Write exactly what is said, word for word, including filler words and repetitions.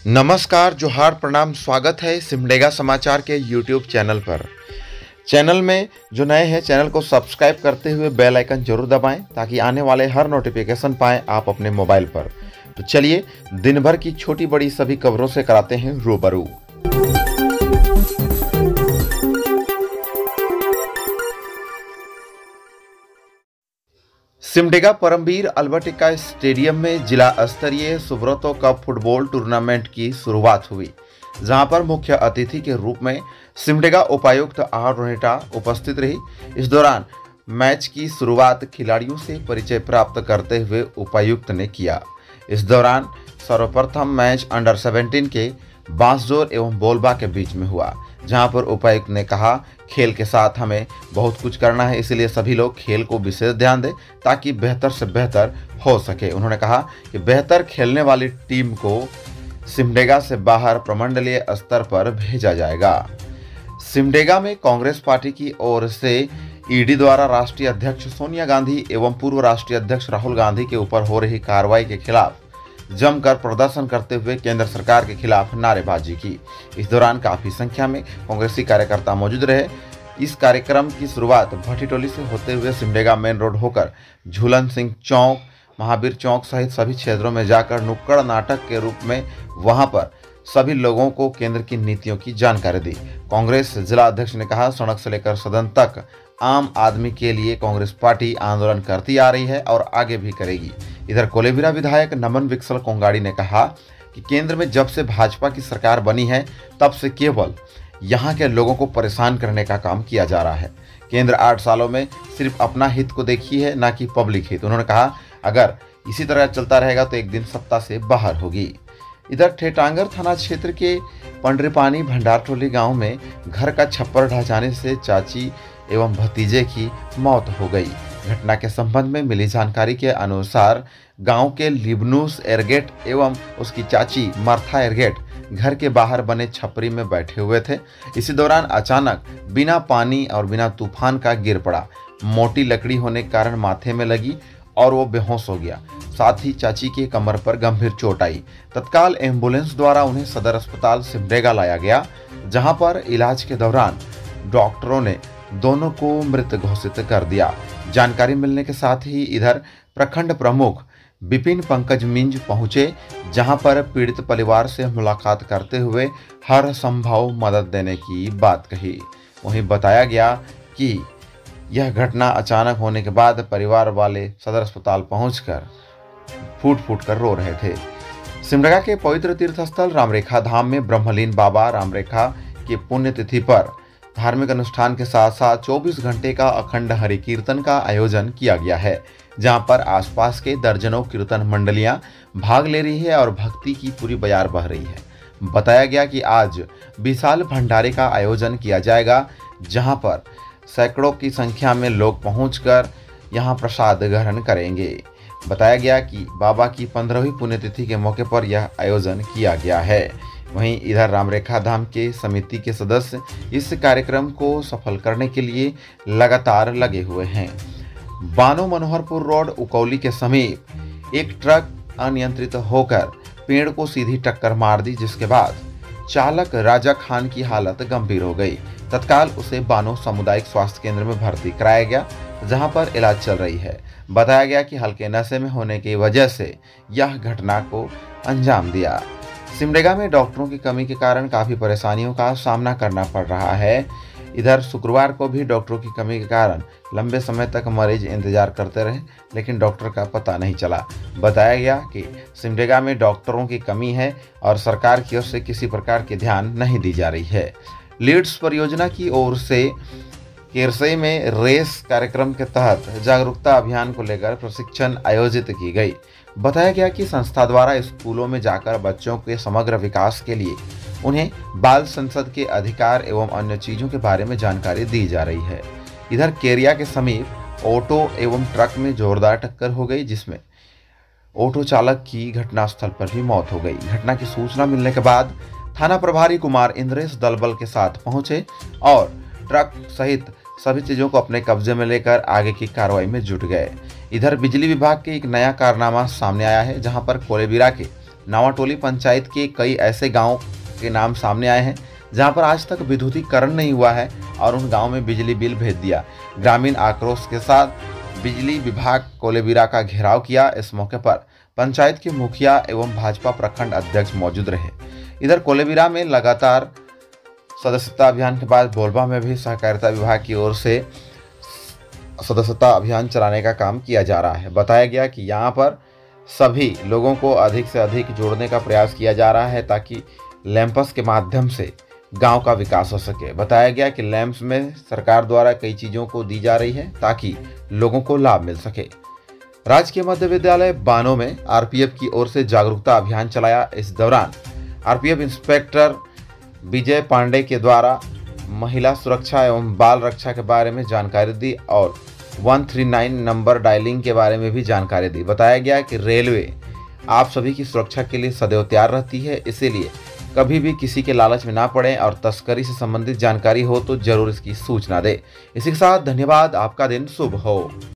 नमस्कार, जोहार, प्रणाम। स्वागत है सिमडेगा समाचार के यूट्यूब चैनल पर। चैनल में जो नए हैं, चैनल को सब्सक्राइब करते हुए बेल आइकन जरूर दबाएं ताकि आने वाले हर नोटिफिकेशन पाएं आप अपने मोबाइल पर। तो चलिए दिन भर की छोटी बड़ी सभी खबरों से कराते हैं रूबरू। सिमडेगा परमवीर अल्बर्ट स्टेडियम में जिला स्तरीय सुब्रतो कप फुटबॉल टूर्नामेंट की शुरुआत हुई, जहां पर मुख्य अतिथि के रूप में सिमडेगा उपायुक्त आर रोहिटा उपस्थित रही। इस दौरान मैच की शुरुआत खिलाड़ियों से परिचय प्राप्त करते हुए उपायुक्त ने किया। इस दौरान सर्वप्रथम मैच अंडर सेवेंटीन के बांसजोर एवं बोलबा के बीच में हुआ, जहां पर उपायुक्त ने कहा, खेल के साथ हमें बहुत कुछ करना है, इसलिए सभी लोग खेल को विशेष ध्यान दें ताकि बेहतर से बेहतर हो सके। उन्होंने कहा कि बेहतर खेलने वाली टीम को सिमडेगा से बाहर प्रमंडलीय स्तर पर भेजा जाएगा। सिमडेगा में कांग्रेस पार्टी की ओर से ईडी द्वारा राष्ट्रीय अध्यक्ष सोनिया गांधी एवं पूर्व राष्ट्रीय अध्यक्ष राहुल गांधी के ऊपर हो रही कार्रवाई के खिलाफ जमकर प्रदर्शन करते हुए केंद्र सरकार के खिलाफ नारेबाजी की। इस दौरान काफी संख्या में कांग्रेसी कार्यकर्ता मौजूद रहे। इस कार्यक्रम की शुरुआत भट्टीटोली से होते हुए सिमडेगा मेन रोड होकर झूलन सिंह चौक, महावीर चौक सहित सभी क्षेत्रों में जाकर नुक्कड़ नाटक के रूप में वहां पर सभी लोगों को केंद्र की नीतियों की जानकारी दी। कांग्रेस जिला अध्यक्ष ने कहा, सड़क से लेकर सदन तक आम आदमी के लिए कांग्रेस पार्टी आंदोलन करती आ रही है और आगे भी करेगी। इधर कोलेबिरा विधायक नमन विक्सल कोंगाड़ी ने कहा कि केंद्र में जब से भाजपा की सरकार बनी है तब से केवल यहां के लोगों को परेशान करने का काम किया जा रहा है। केंद्र आठ सालों में सिर्फ अपना हित को देखी है, ना कि पब्लिक हित। उन्होंने कहा, अगर इसी तरह चलता रहेगा तो एक दिन सत्ता से बाहर होगी। इधर ठेटांगर थाना क्षेत्र के पंडरीपानी भंडारटोली गांव में घर का छप्पर ढह जाने से चाची एवं भतीजे की मौत हो गई। घटना के संबंध में मिली जानकारी के अनुसार गांव के लिबनूस एरगेट एवं उसकी चाची मार्था एरगेट घर के बाहर बने छपरी में बैठे हुए थे। इसी दौरान अचानक बिना पानी और बिना तूफान का गिर पड़ा। मोटी लकड़ी होने के कारण माथे में लगी और वो बेहोश हो गया। साथ ही चाची के कमर पर गंभीर चोट आई। तत्काल एम्बुलेंस द्वारा उन्हें सदर अस्पताल सिमडेगा लाया गया, जहां पर इलाज के दौरान डॉक्टरों ने दोनों को मृत घोषित कर दिया। जानकारी मिलने के साथ ही इधर प्रखंड प्रमुख विपिन पंकज मिंज पहुंचे, जहां पर पीड़ित परिवार से मुलाकात करते हुए हर संभव मदद देने की बात कही। वहीं बताया गया कि यह घटना अचानक होने के बाद परिवार वाले सदर अस्पताल पहुंचकर फूट फूट कर रो रहे थे। सिमडेगा के पवित्र तीर्थस्थल रामरेखा धाम में ब्रह्मलीन बाबा रामरेखा की पुण्यतिथि पर धार्मिक अनुष्ठान के साथ साथ चौबीस घंटे का अखंड हरि कीर्तन का आयोजन किया गया है, जहां पर आसपास के दर्जनों कीर्तन मंडलियां भाग ले रही है और भक्ति की पूरी बयार बह रही है। बताया गया कि आज विशाल भंडारे का आयोजन किया जाएगा, जहां पर सैकड़ों की संख्या में लोग पहुंचकर यहां प्रसाद ग्रहण करेंगे। बताया गया कि बाबा की पंद्रहवीं पुण्यतिथि के मौके पर यह आयोजन किया गया है। वहीं इधर रामरेखा धाम के समिति के सदस्य इस कार्यक्रम को सफल करने के लिए लगातार लगे हुए हैं। बानो मनोहरपुर रोड उकौली के समीप एक ट्रक अनियंत्रित होकर पेड़ को सीधी टक्कर मार दी, जिसके बाद चालक राजा खान की हालत गंभीर हो गई। तत्काल उसे बानो सामुदायिक स्वास्थ्य केंद्र में भर्ती कराया गया, जहां पर इलाज चल रही है। बताया गया कि हल्के नशे में होने की वजह से यह घटना को अंजाम दिया। सिमडेगा में डॉक्टरों की कमी के कारण काफ़ी परेशानियों का सामना करना पड़ रहा है। इधर शुक्रवार को भी डॉक्टरों की कमी के कारण लंबे समय तक मरीज इंतजार करते रहे, लेकिन डॉक्टर का पता नहीं चला। बताया गया कि सिमडेगा में डॉक्टरों की कमी है और सरकार की ओर से किसी प्रकार के ध्यान नहीं दी जा रही है। लीड्स परियोजना की ओर से केरसई में रेस कार्यक्रम के तहत जागरूकता अभियान को लेकर प्रशिक्षण आयोजित की गई। बताया गया कि संस्था द्वारा स्कूलों में जाकर बच्चों के समग्र विकास के लिए उन्हें बाल संसद के अधिकार एवं अन्य चीज़ों के बारे में जानकारी दी जा रही है। इधर केरिया के समीप ऑटो एवं ट्रक में जोरदार टक्कर हो गई, जिसमें ऑटो चालक की घटनास्थल पर भी मौत हो गई। घटना की सूचना मिलने के बाद थाना प्रभारी कुमार इंद्रेश दलबल के साथ पहुंचे और ट्रक सहित सभी चीज़ों को अपने कब्जे में लेकर आगे की कार्रवाई में जुट गए। इधर बिजली विभाग के एक नया कारनामा सामने आया है, जहां पर कोलेबिरा के नावाटोली पंचायत के कई ऐसे गांव के नाम सामने आए हैं जहां पर आज तक विद्युतीकरण नहीं हुआ है और उन गांव में बिजली बिल भेज दिया। ग्रामीण आक्रोश के साथ बिजली विभाग कोलेबिरा का घेराव किया। इस मौके पर पंचायत के मुखिया एवं भाजपा प्रखंड अध्यक्ष मौजूद रहे। इधर कोलेबिरा में लगातार सदस्यता अभियान के बाद बोलबा में भी सहकारिता विभाग की ओर से सदस्यता अभियान चलाने का काम किया जा रहा है। बताया गया कि यहाँ पर सभी लोगों को अधिक से अधिक जोड़ने का प्रयास किया जा रहा है ताकि लैंपस के माध्यम से गांव का विकास हो सके। बताया गया कि लैंप्स में सरकार द्वारा कई चीज़ों को दी जा रही है ताकि लोगों को लाभ मिल सके। राजकीय मध्य विद्यालय बानो में आरपीएफ की ओर से जागरूकता अभियान चलाया। इस दौरान आरपीएफ इंस्पेक्टर विजय पांडे के द्वारा महिला सुरक्षा एवं बाल रक्षा के बारे में जानकारी दी और एक सौ उनतालीस नंबर डायलिंग के बारे में भी जानकारी दी। बताया गया कि रेलवे आप सभी की सुरक्षा के लिए सदैव तैयार रहती है, इसीलिए कभी भी किसी के लालच में ना पड़ें और तस्करी से संबंधित जानकारी हो तो जरूर इसकी सूचना दें। इसी के साथ धन्यवाद। आपका दिन शुभ हो।